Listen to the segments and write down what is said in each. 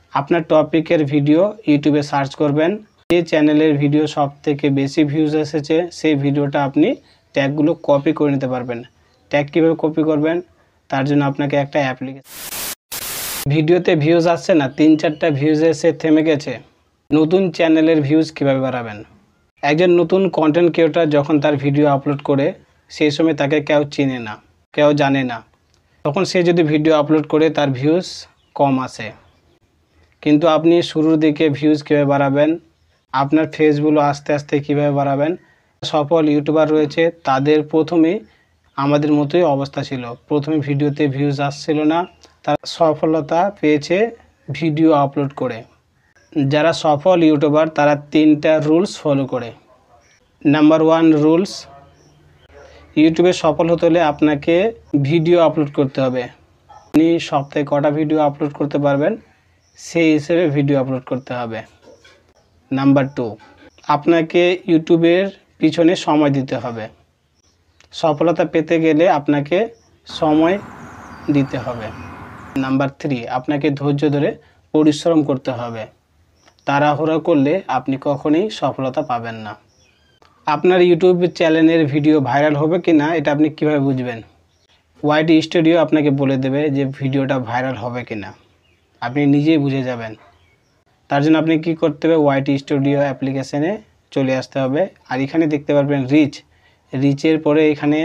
আপনার টপিকের ভিডিও ইউটিউবে সার্চ করবেন, যে চ্যানেলের ভিডিও সবথেকে বেশি ভিউজ এসেছে সেই ভিডিওটা আপনি ট্যাগগুলো কপি করে নিতে পারবেন। ট্যাগ কীভাবে কপি করবেন, তার জন্য আপনাকে একটা অ্যাপ্লিকেশন, ভিডিওতে ভিউজ আসছে না, 3-4টা ভিউজ এসে থেমে গেছে, নতুন চ্যানেলের ভিউজ কীভাবে বাড়াবেন। একজন নতুন কন্টেন্ট ক্রিয়েটর যখন তার ভিডিও আপলোড করে সেই সময় তাকে কেউ চিনে না, কেউ জানে না, তখন সে যদি ভিডিও আপলোড করে তার ভিউজ কম আসে। কিন্তু আপনি শুরুর দিকে ভিউজ কীভাবে বাড়াবেন, আপনার ফেসগুলো আস্তে আস্তে কীভাবে বাড়াবেন। সফল ইউটিউবার রয়েছে, তাদের প্রথমেই আমাদের মতোই অবস্থা ছিল, প্রথমে ভিডিওতে ভিউজ আসছিল না, তারা সফলতা পেয়েছে ভিডিও আপলোড করে। যারা সফল ইউটিউবার তারা 3টা রুলস ফলো করে। নাম্বার 1 রুলস, ইউটিউবে সফল হতে হলে আপনাকে ভিডিও আপলোড করতে হবে। আপনি সপ্তাহে কটা ভিডিও আপলোড করতে পারবেন সেই হিসেবে ভিডিও আপলোড করতে হবে। নাম্বার 2, আপনাকে ইউটিউবের পিছনে সময় দিতে হবে। সফলতা পেতে গেলে আপনাকে সময় দিতে হবে। নাম্বার 3, আপনাকে ধৈর্য ধরে পরিশ্রম করতে হবে। তাড়াহুড়ো করলে আপনি কখনোই সফলতা পাবেন না। আপনার ইউটিউব চ্যানেলের ভিডিও ভাইরাল হবে কি না এটা আপনি কিভাবে বুঝবেন? ওয়াইটি স্টুডিও আপনাকে বলে দেবে যে ভিডিওটা ভাইরাল হবে কি না, আপনি নিজেই বুঝে যাবেন। তার জন্য আপনি কি করতে হবে, ওয়াইটি স্টুডিও অ্যাপ্লিকেশানে চলে আসতে হবে। আর এখানে দেখতে পারবেন রিচের পরে এখানে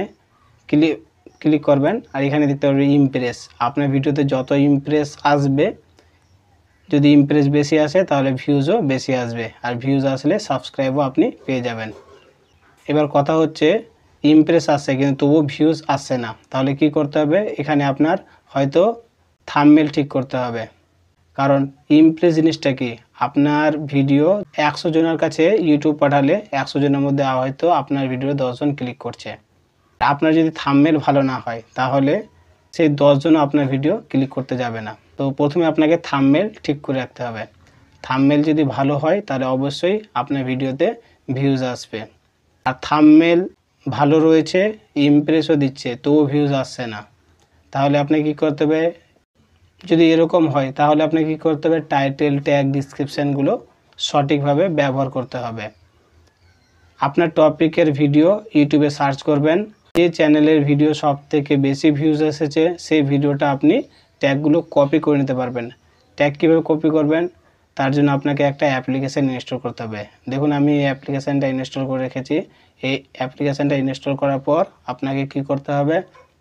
ক্লিক করবেন, আর এখানে দেখতে পারবেন ইমপ্রেস। আপনার ভিডিওতে যত ইমপ্রেস আসবে, যদি ইমপ্রেস বেশি আসে তাহলে ভিউজও বেশি আসবে, আর ভিউজ আসলে সাবস্ক্রাইবও আপনি পেয়ে যাবেন। এবার কথা হচ্ছে ইমপ্রেস আসছে কিন্তু তবুও ভিউজ আসছে না, তাহলে কি করতে হবে, এখানে আপনার হয়তো থাম্বনেল ঠিক করতে হবে। কারণ ইমপ্রেস জিনিসটা কি, আপনার ভিডিও 100 জনের কাছে ইউটিউব পাঠালে 100 জনের মধ্যে হয়তো আপনার ভিডিও 10 জন ক্লিক করছে। আপনার যদি থাম্বনেল ভালো না হয় তাহলে সেই 10 জন আপনার ভিডিও ক্লিক করতে যাবে না। তো প্রথমে আপনাকে থাম্বনেল ঠিক করে রাখতে হবে। থাম্বনেল যদি ভালো হয় তাহলে অবশ্যই আপনার ভিডিওতে ভিউজ আসবে। আর থাম্বনেল ভালো রয়েছে, ইমপ্রেসও দিচ্ছে, তবুও ভিউজ আসছে না, তাহলে আপনি কি করতে হবে, যদি এরকম হয় তাহলে আপনি কি করতে হবে, টাইটেল, ট্যাগ, ডিসক্রিপশানগুলো সঠিকভাবে ব্যবহার করতে হবে। আপনার টপিকের ভিডিও ইউটিউবে সার্চ করবেন, যে চ্যানেলের ভিডিও সবথেকে বেশি ভিউজ এসেছে সেই ভিডিওটা আপনি ট্যাগগুলো কপি করে নিতে পারবেন। ট্যাগ কীভাবে কপি করবেন, তার জন্য আপনাকে একটা অ্যাপ্লিকেশান ইনস্টল করতে হবে। দেখুন আমি এই অ্যাপ্লিকেশানটা ইনস্টল করে রেখেছি। এই অ্যাপ্লিকেশানটা ইনস্টল করার পর আপনাকে কি করতে হবে,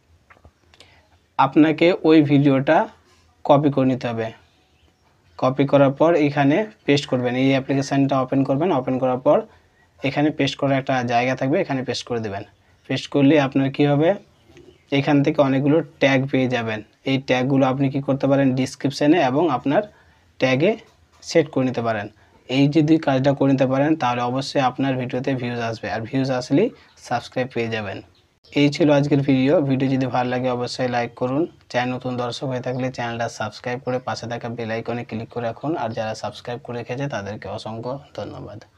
আপনাকে ওই ভিডিওটা কপি করে নিতে হবে। কপি করার পর এখানে পেস্ট করবেন, এই অ্যাপ্লিকেশানটা ওপেন করবেন, ওপেন করার পর এখানে পেস্ট করার একটা জায়গা থাকবে, এখানে পেস্ট করে দেবেন। পেস্ট করলে আপনার কি হবে, এখান থেকে অনেকগুলো ট্যাগ পেয়ে যাবেন। এই ট্যাগগুলো আপনি কি করতে পারেন, ডিসক্রিপশানে এবং আপনার ট্যাগে সেট করে নিতে পারেন। এই যদি কাজটা করে নিতে পারেন তাহলে অবশ্যই আপনার ভিডিওতে ভিউজ আসবে, আর ভিউজ আসলেই সাবস্ক্রাইব পেয়ে যাবেন। এই ছিল আজকের ভিডিও যদি ভালো লাগে অবশ্যই লাইক করুন। চ্যানেল নতুন দর্শক হয়ে থাকলে চ্যানেলটা সাবস্ক্রাইব করে পাশে থাকা বেল আইকনে ক্লিক করে রাখুন। আর যারা সাবস্ক্রাইব করে রেখেছে তাদেরকে অসংখ্য ধন্যবাদ।